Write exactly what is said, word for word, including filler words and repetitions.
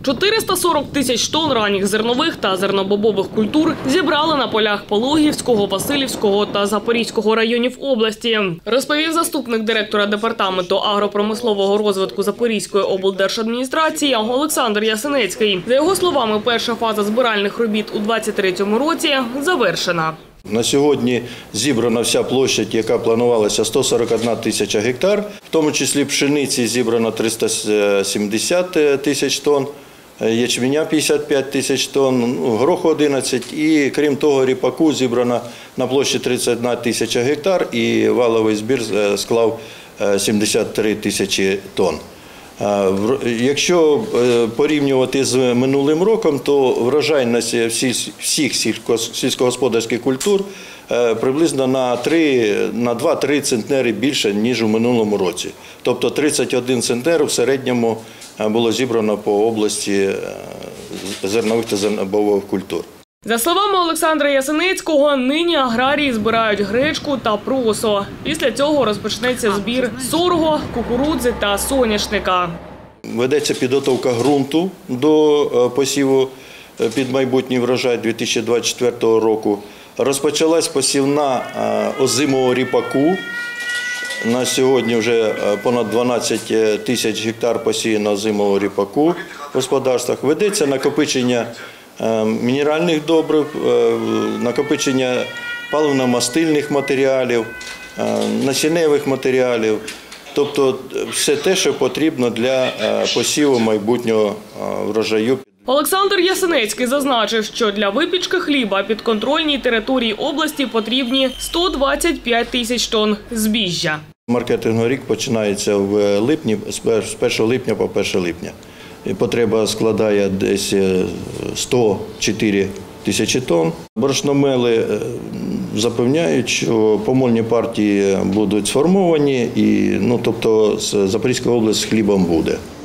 чотириста сорок тисяч тонн ранніх зернових та зернобобових культур зібрали на полях Пологівського, Василівського та Запорізького районів області, розповів заступник директора департаменту агропромислового розвитку Запорізької облдержадміністрації Олександр Ясенецький. За його словами, перша фаза збиральних робіт у двадцять третьому році завершена. На сьогодні зібрана вся площа, яка планувалася, сто сорок одна тисяча гектар, в тому числі пшениці зібрано триста сімдесят тисяч тонн, ячменя п'ятдесят п'ять тисяч тонн, гороху одинадцять і, крім того, ріпаку зібрано на площі тридцять одна тисяча гектар і валовий збір склав сімдесят три тисячі тонн. Якщо порівнювати з минулим роком, то врожайність всіх сільськогосподарських культур приблизно на два-три центнери більше, ніж у минулому році. Тобто тридцять один центнер в середньому було зібрано по області зернових та зернобобових культур. За словами Олександра Ясенецького, нині аграрії збирають гречку та просо. Після цього розпочнеться збір сорго, кукурудзи та соняшника. Ведеться підготовка ґрунту до посіву під майбутній врожай дві тисячі двадцять четвертого року. Розпочалась посівна озимого ріпаку. На сьогодні вже понад дванадцять тисяч гектар посіяно озимого ріпаку в господарствах. Ведеться накопичення мінеральних добрив, накопичення паливно-мастильних матеріалів, насінневих матеріалів, тобто все те, що потрібно для посіву майбутнього врожаю. Олександр Ясенецький зазначив, що для випічки хліба підконтрольній території області потрібні сто двадцять п'ять тисяч тонн збіжжя. Маркетинговий рік починається в липні, з першого липня по перше липня. Потреба складає десь сто чотири тисячі тонн. Борошномели запевняють, що помольні партії будуть сформовані, і, ну, тобто Запорізька область з хлібом буде.